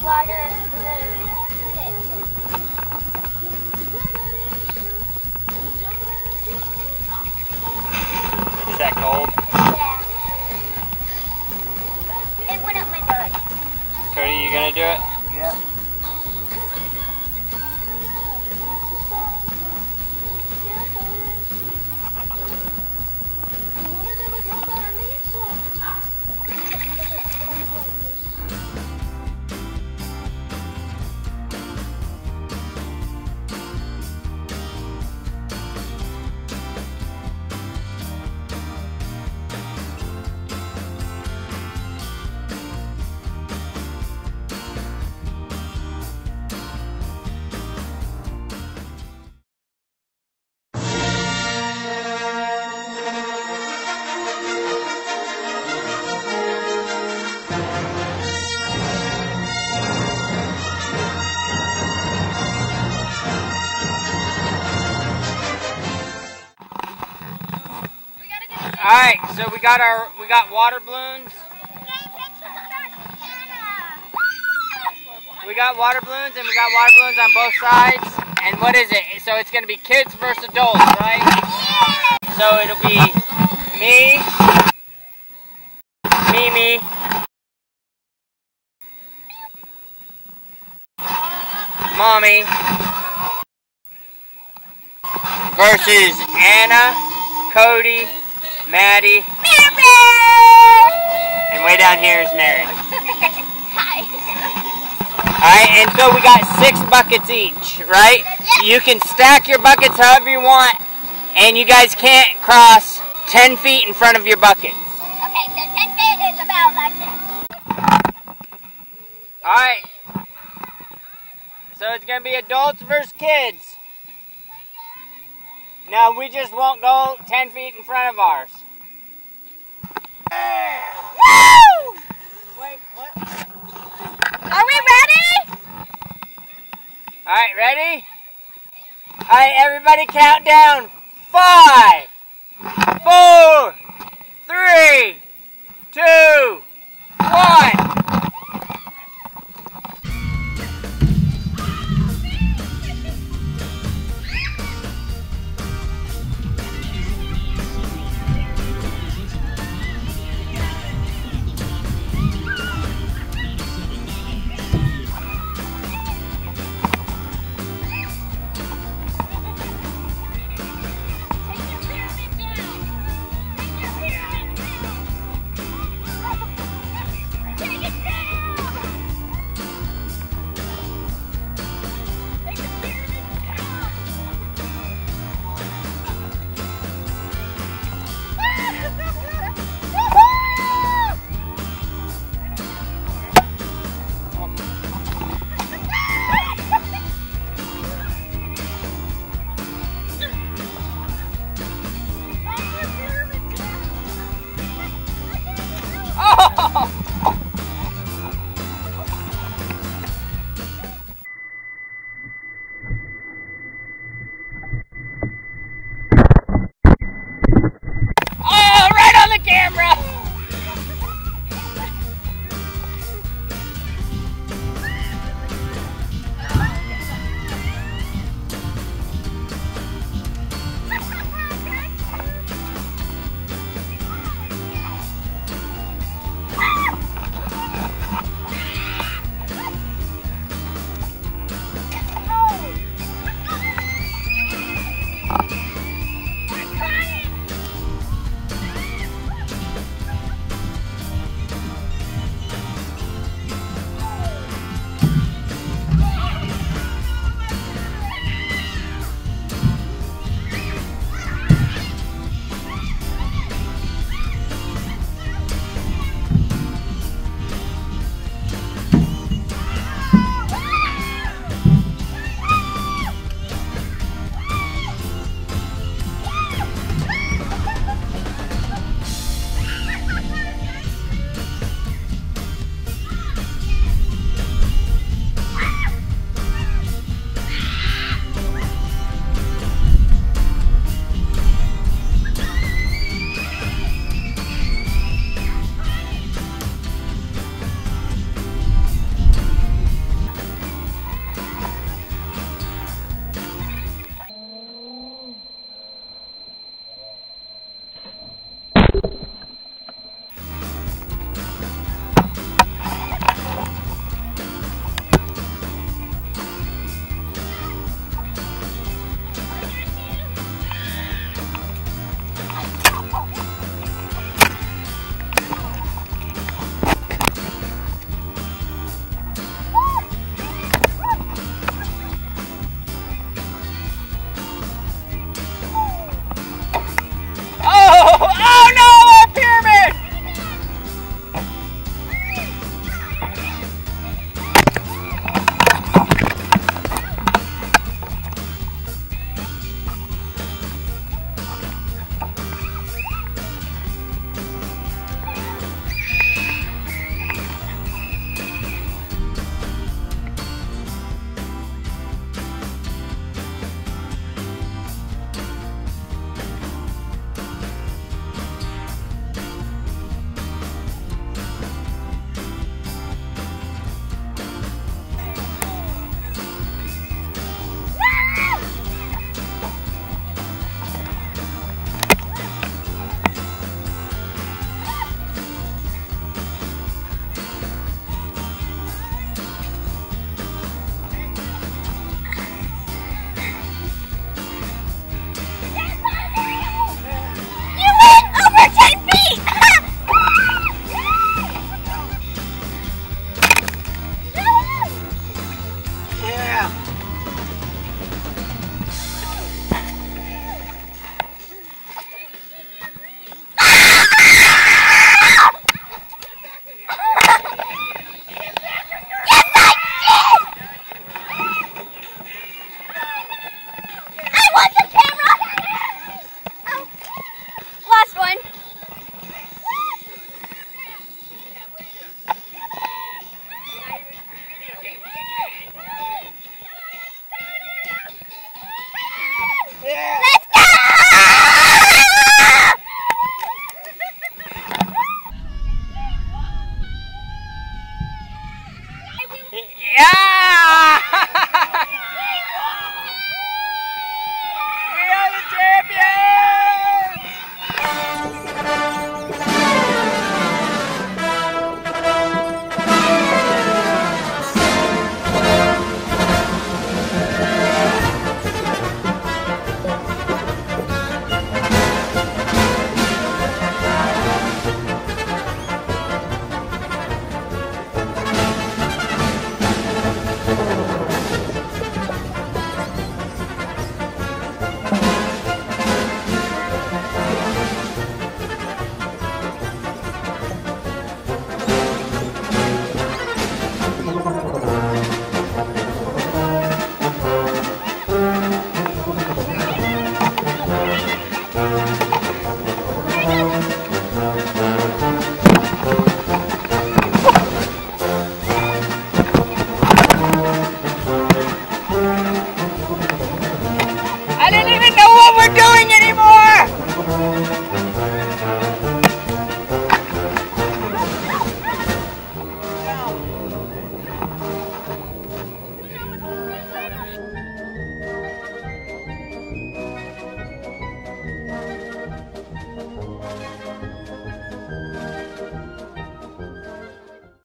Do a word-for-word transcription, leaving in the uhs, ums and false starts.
water balloon. Is that cold? Yeah. It went up my nose. Cody, you gonna do it? Yep. All right, so we got our we got water balloons. We got water balloons and we got water balloons on both sides. And what is it? So it's gonna be kids versus adults, right? So it'll be me, Mimi, Mommy versus Anna, Cody, Maddie, and way down here is Mary. Hi. Alright, and so we got six buckets each, right? You can stack your buckets however you want, and you guys can't cross ten feet in front of your buckets. Okay, so ten feet is about like this. Alright. So it's going to be adults versus kids. No, we just won't go ten feet in front of ours. Woo! Wait, what? Are we ready? Alright, ready? Alright, everybody count down. Five, four, three, two,